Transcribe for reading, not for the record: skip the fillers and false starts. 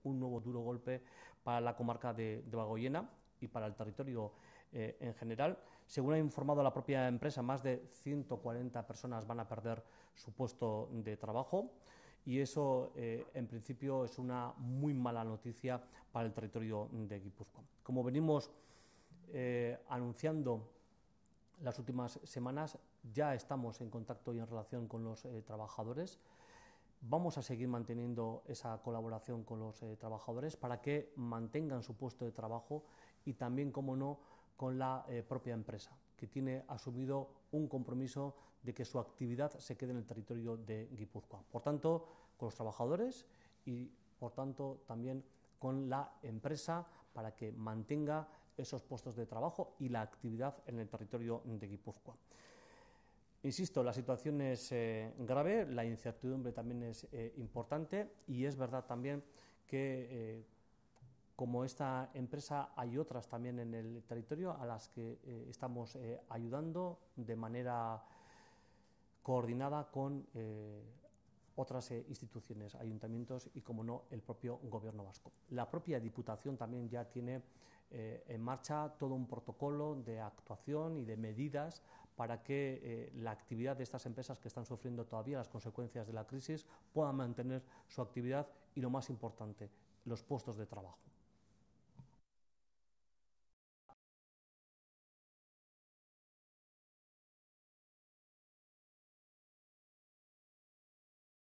un nuevo duro golpe para la comarca de Debagoiena y para el territorio en general. Según ha informado la propia empresa, más de 140 personas van a perder su puesto de trabajo y eso, en principio, es una muy mala noticia para el territorio de Guipúzcoa. Como venimos anunciando las últimas semanas, ya estamos en contacto y en relación con los trabajadores. Vamos a seguir manteniendo esa colaboración con los trabajadores para que mantengan su puesto de trabajo y también, como no, con la propia empresa, que tiene asumido un compromiso de que su actividad se quede en el territorio de Guipúzcoa. Por tanto, con los trabajadores y, por tanto, también con la empresa para que mantenga esos puestos de trabajo y la actividad en el territorio de Guipúzcoa. Insisto, la situación es grave, la incertidumbre también es importante y es verdad también que como esta empresa hay otras también en el territorio a las que estamos ayudando de manera coordinada con otras instituciones, ayuntamientos y, como no, el propio Gobierno vasco. La propia Diputación también ya tiene en marcha todo un protocolo de actuación y de medidas para que la actividad de estas empresas que están sufriendo todavía las consecuencias de la crisis puedan mantener su actividad y, lo más importante, los puestos de trabajo.